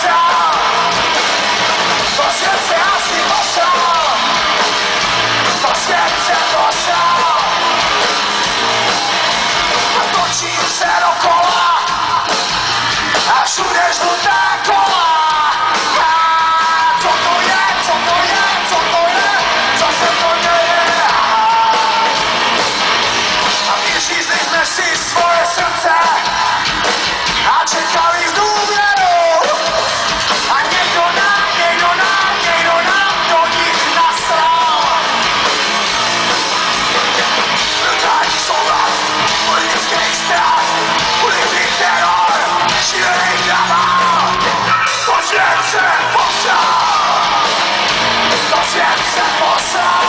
pošel, to svět se asi pošel, to svět se pošel. A točím se dokola a všude žlutá kola. Co to je, co to je, co to je, co se to děje? A vyřízli jsme si svoje srdce a čekali s důvěrou. A někdo nám do nich nasral. Brutální soulad, politický strach, uličný teror, šílený kravál. To svět se posral, to svět se posral.